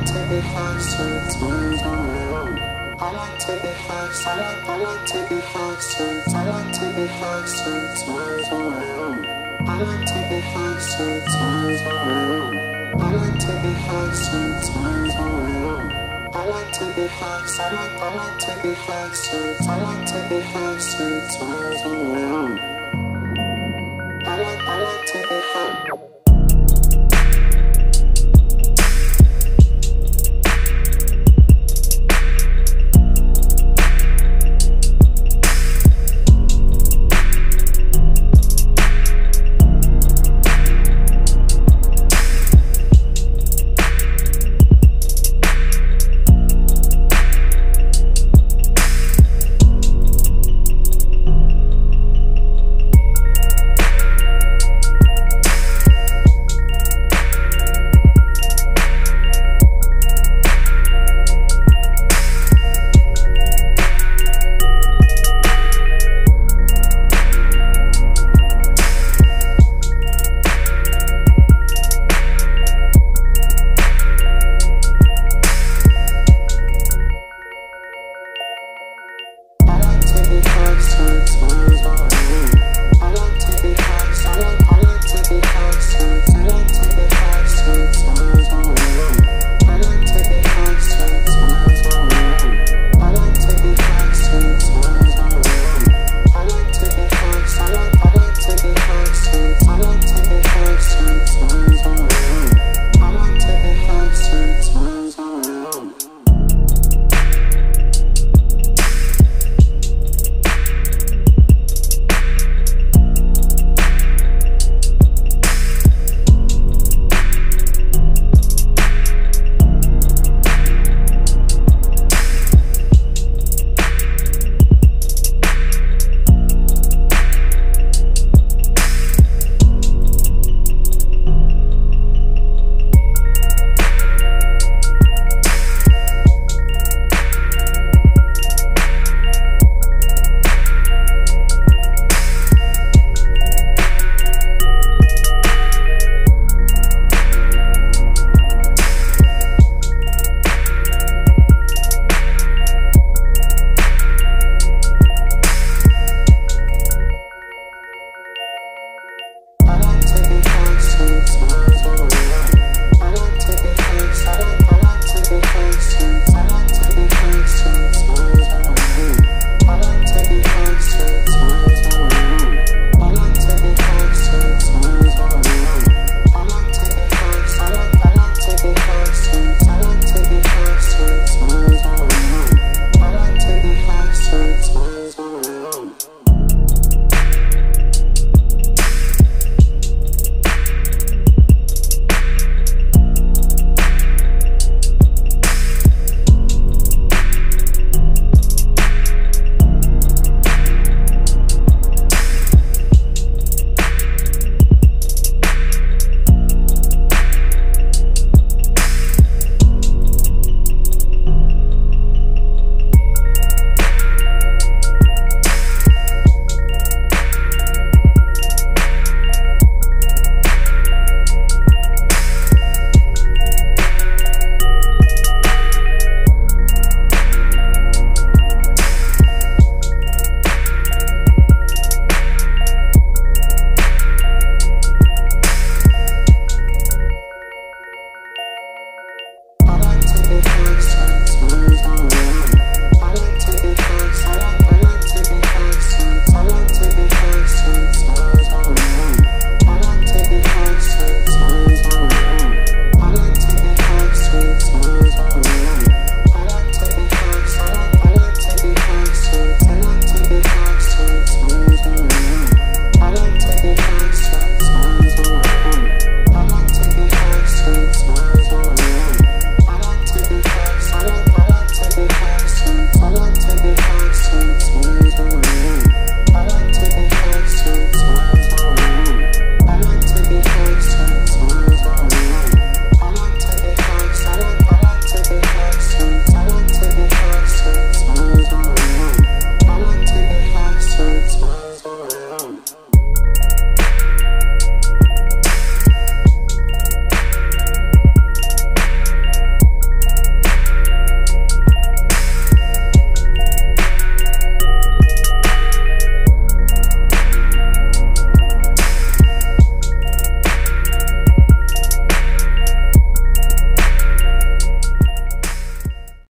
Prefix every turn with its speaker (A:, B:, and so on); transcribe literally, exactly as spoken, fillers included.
A: to be fast sometimes around. I like to be fast, I like, I like to be fast sometimes. I like to be fast sometimes around. I like to be fast sometimes around. I like to be fast sometimes around. I like to be fast, I like, I like to be fast sometimes. I like to be fast sometimes around. I like, I like to be fast.